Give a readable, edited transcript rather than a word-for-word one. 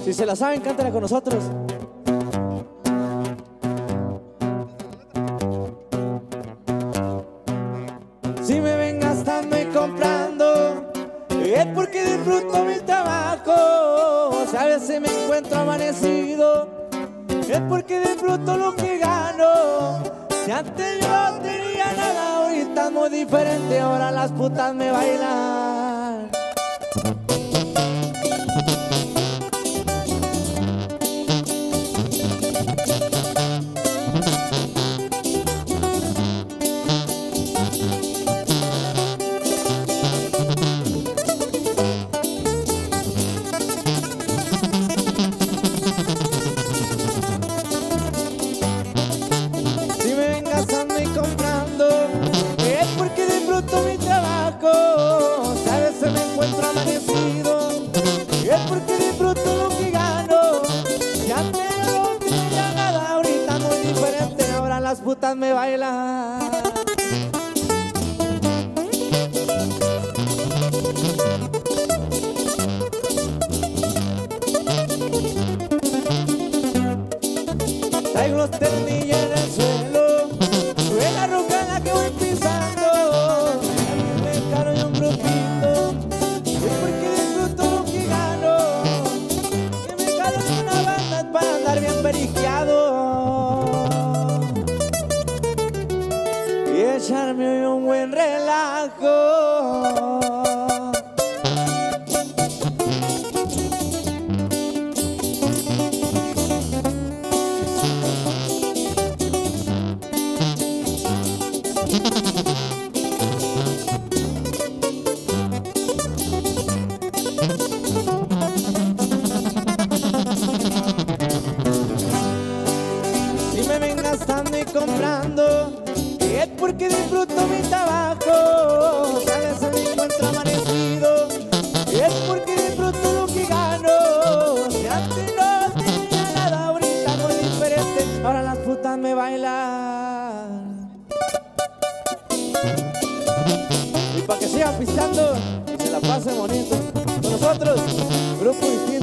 Si se la saben, cántala con nosotros. Si me ven gastando y comprando, es porque disfruto mi trabajo. Si a veces me encuentro amanecido, es porque disfruto lo que gano. Si antes yo no tenía nada, ahorita es muy diferente. Ahora las putas me bailan. Las putas me bailan. Traigo los tornillos en el suelo, sube la roca en la que voy pisando. Me caro y un grupito, es porque disfruto lo que gano. Que me caro en una banda para andar bien periqueado y echarme un buen relajo. Si me ven gastando y comprando, es porque disfruto mi trabajo. Si a veces me encuentro amanecido, es porque disfruto lo que gano. Si antes no tenía nada, ahorita muy diferente. Ahora las putas me bailan. Y para que sigan pisteando y se la pasen bonito, con nosotros, Grupo Distinto.